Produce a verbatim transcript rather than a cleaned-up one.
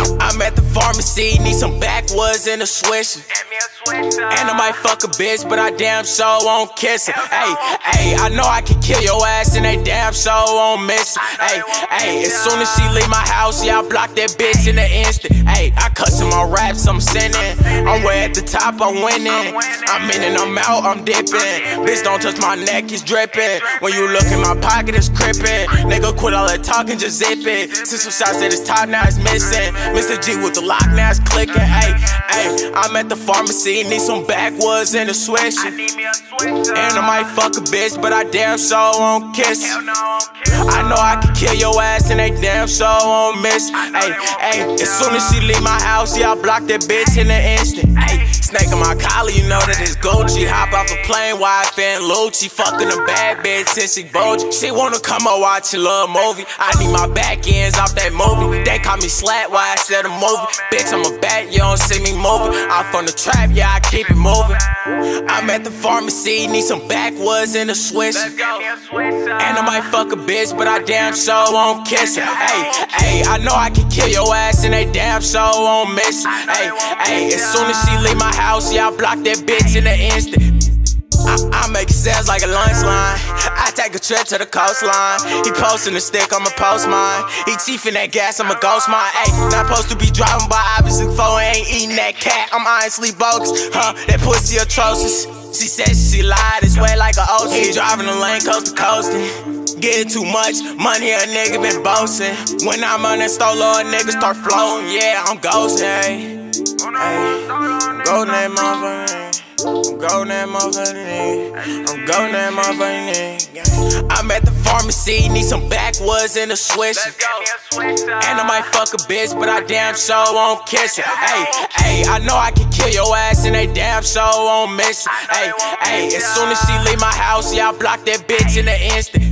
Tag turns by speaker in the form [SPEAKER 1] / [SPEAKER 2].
[SPEAKER 1] I'm at the pharmacy, need some backwoods and a swisher. And I might fuck a bitch, but I damn sure won't kiss her. Hey, hey, I know I can kill your ass and they damn sure won't miss her. Hey, hey, as soon as she leave my house, yeah, I block that bitch in an instant. Hey, I cuss in my raps, I'm sinning. I'm way at the top, I'm winning. I'm in and I'm out, I'm dipping. Bitch, don't touch my neck, it's dripping. When you look in my pocket, it's crippin'. Nigga, quit all that talking, just zip it. Since some shots at his top, now it's missing. Mister G with the lock, now it's clicking. Hey, hey, I'm at the pharmacy, need some backwoods and a swish. And I might fuck a bitch, but I damn sure won't kiss. I know I can kill your ass and they damn sure won't miss. Hey, hey, as soon as she leave my house, yeah, I block that bitch in an instant. Hey, snake on my collar, you know that it's Gucci. Hop off a plane, wife and Lucci. Fucking a bad bitch since she bulgy. She wanna come and watch a little movie. I need my back ends off that movie. They call me slat, why I said a movie. Bitch, I'm a bat, you don't see me moving. I'm from the trap, yeah, I keep it moving. I'm at the pharmacy, need some backwoods and a swish. And I might fuck a bitch, but I damn sure won't kiss her. Hey, hey, I know I can kill your ass and they damn sure won't miss her. Hey, hey, as soon as she leave my house, yeah, I block that bitch in an instant. I, I make it sounds like a lunch line. I take a trip to the coastline. He posting the stick, I'ma post mine. He chiefin' that gas, I'ma ghost mine. Ayy, not supposed to be driving by obviously four, ain't eating that cat. I'm honestly bogus, huh? That pussy atrocious. She said she lied, it's wet like a ocean. He driving the lane coast to coastin'. Getting too much money, a nigga been boasting. When I'm on that stolo, a nigga start floating. Yeah, I'm ghostin', ayy. Ayy, go that motherfucker. I'm going that motherfucking I'm going that motherfucking I'm at the pharmacy, need some backwoods and a swish. And I might fuck a bitch, but I damn sure won't kiss her. Hey, hey, I know I can kill your ass and they damn sure won't miss her. Hey, hey, as soon as she leave my house, yeah, I block that bitch in an instant.